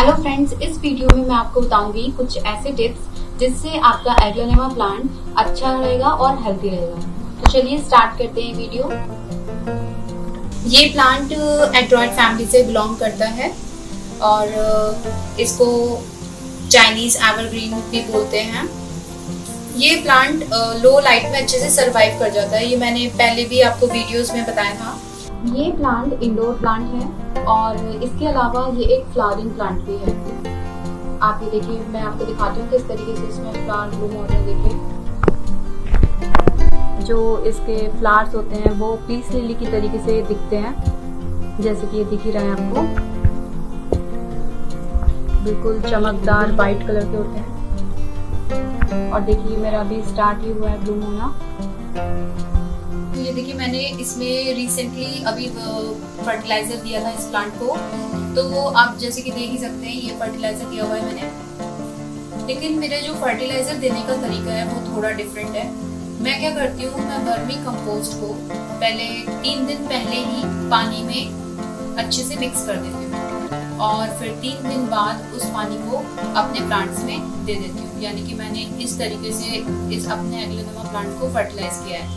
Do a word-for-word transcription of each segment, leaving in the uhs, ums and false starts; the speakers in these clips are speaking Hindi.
हेलो फ्रेंड्स, इस वीडियो में मैं आपको बताऊंगी कुछ ऐसे टिप्स जिससे आपका एग्लोनेमा प्लांट अच्छा रहेगा और हेल्थी रहेगा। तो चलिए स्टार्ट करते हैं वीडियो। ये प्लांट एड्रॉयड फैमिली से बिलोंग करता है और इसको चाइनीज एवरग्रीन भी बोलते हैं। ये प्लांट लो लाइट में अच्छे से सरवाइव कर जाता है। ये मैंने पहले भी आपको वीडियोस में बताया था। ये प्लांट इंडोर प्लांट है और इसके अलावा ये एक फ्लावरिंग प्लांट भी है। आप ये देखिए, मैं आपको दिखाती हूँ किस तरीके से इसमें फ्लावर ब्लूम हो रहे हैं। देखिए, जो इसके फ्लावर्स होते हैं वो पीस लिली की तरीके से दिखते हैं, जैसे कि ये दिख ही रहा है आपको। बिल्कुल चमकदार वाइट कलर के होते हैं। और देखिए मेरा अभी स्टार्ट ही हुआ है ब्लूम होना। तो ये देखिए, मैंने इसमें रिसेंटली अभी फर्टिलाइजर दिया था इस प्लांट को। तो वो आप जैसे कि देख ही सकते हैं, ये फर्टिलाइजर दिया हुआ है मैंने। लेकिन मेरे जो फर्टिलाइजर देने का तरीका है वो थोड़ा डिफरेंट है। मैं क्या करती हूँ, मैं वर्मी कंपोस्ट को पहले तीन दिन पहले ही पानी में अच्छे से मिक्स कर देती हूँ और फिर तीन दिन बाद उस पानी को अपने प्लांट्स में दे देती हूँ। यानी कि मैंने इस तरीके से इस अपने एग्लोनेमा प्लांट को फर्टिलाइज किया है।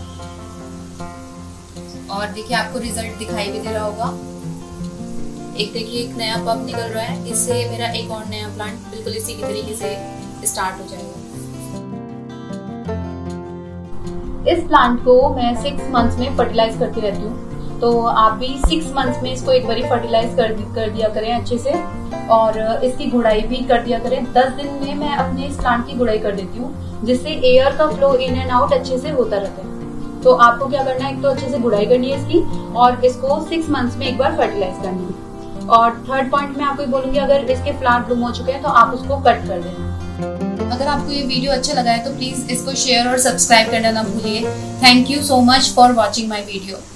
और देखिए, आपको रिजल्ट दिखाई भी दे रहा होगा। एक देखिए, एक नया पब निकल रहा है। इससे मेरा एक और नया प्लांट बिल्कुल इसी की तरीके से स्टार्ट हो जाएगा। इस प्लांट को मैं सिक्स मंथ्स में फर्टिलाइज करती रहती हूँ। तो आप भी सिक्स मंथ्स में इसको एक बार फर्टिलाइज कर, कर दिया करें अच्छे से, और इसकी गुड़ाई भी कर दिया करें। दस दिन में मैं अपने इस प्लांट की गुड़ाई कर देती हूँ, जिससे एयर का फ्लो इन एंड आउट अच्छे से होता रहता है। तो आपको क्या करना है, एक तो अच्छे से गुड़ाई करनी है इसकी, और इसको सिक्स मंथ्स में एक बार फर्टिलाइज करनी है। और थर्ड पॉइंट मैं आपको बोलूंगी, अगर इसके फ्लावर ब्लूम हो चुके हैं तो आप उसको कट कर देना। अगर आपको ये वीडियो अच्छा लगा है तो प्लीज इसको शेयर और सब्सक्राइब करना ना भूलिए। Thank you so much for watching my video.